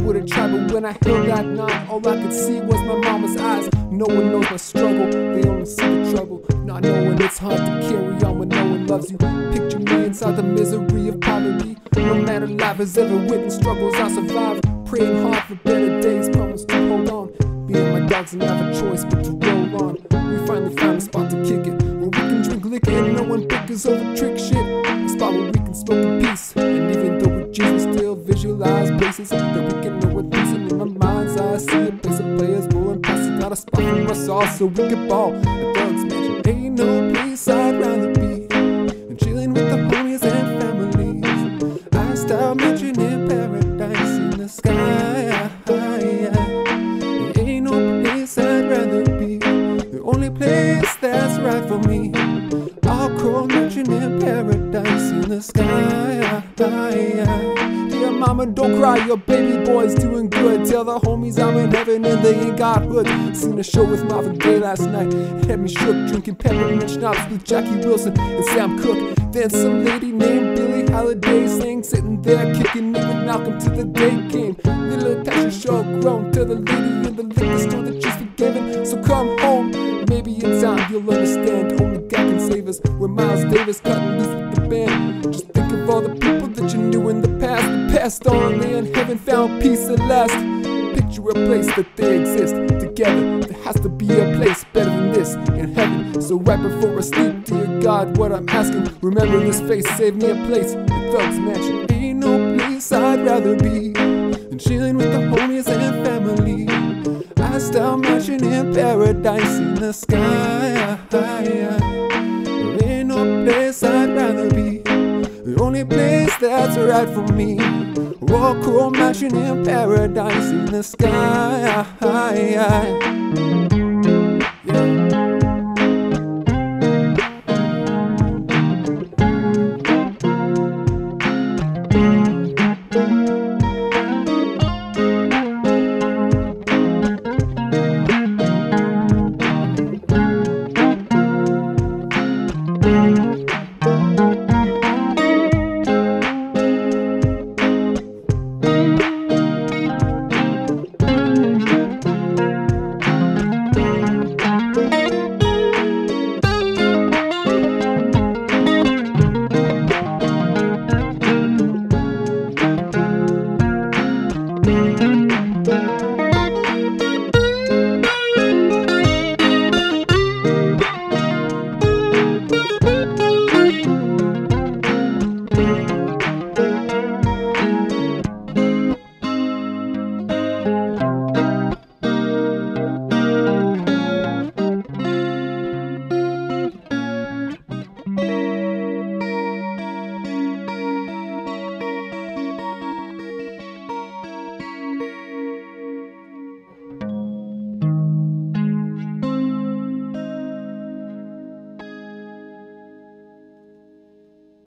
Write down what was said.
would've tried, but when I held that knife, all I could see was my mama's eyes. No one knows my struggle, they only see the trouble. Not knowing it's hard to carry on when no one loves you. Picture me inside the misery of poverty. No matter life has ever witnessed struggles, I survived. Praying hard for better days, promise to hold on. Me and my dogs didn't have a choice but to roll on. We finally found a spot to kick it, where we can drink liquor and no one bickers over trick shit. A spot where we can smoke in peace, and even though we're Jesus, we still visualize places that we can know we're losing. In my mind's eye, I see a place of players rolling past. Got a spot for us all so we can ball. The Thugz mansion ain't no place I'd rather be than chilling with the homies and families. Lifestyle mansion in paradise in the sky. There ain't no place I'd rather be, the only place that's right for me. I'll crawl mansion in paradise in the sky. Dear mama, don't cry, your baby boy's doing good. Tell the homies I'm in heaven and they ain't got hood. Seen a show with Marvin Gaye last night, it had me shook, drinking peppermint schnapps with Jackie Wilson and Sam Cooke. Then some lady named Billie Holiday sang, sitting there kicking it with Malcolm till the day came. Little passion show grown to the lady in the liquor store that she's forgiven. So come home, maybe in time you'll understand. Only God can save us. We're Miles Davis cutting loose with the band. Just think of all the people that you knew in the past. The passed on, they in heaven found peace at last. Picture a place that they exist together. There has to be a place better than this in heaven. So right before I sleep, dear God, what I'm asking, remember this face, save me a place in Thugz mansion. Ain't no place I'd rather be than chilling with the homies and family. Lifestyle mansion in paradise in the sky. There ain't no place I'd rather be, the only place that's right for me. Rock roll mansion in paradise in the sky. Yeah.